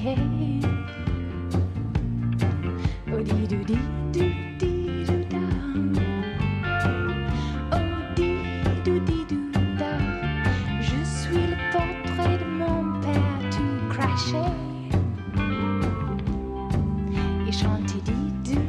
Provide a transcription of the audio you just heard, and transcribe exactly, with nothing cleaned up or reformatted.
bouquet. Oh di do di do di do da. Oh di do di do da. Je suis le portrait de mon père tout craché. Et chante di do.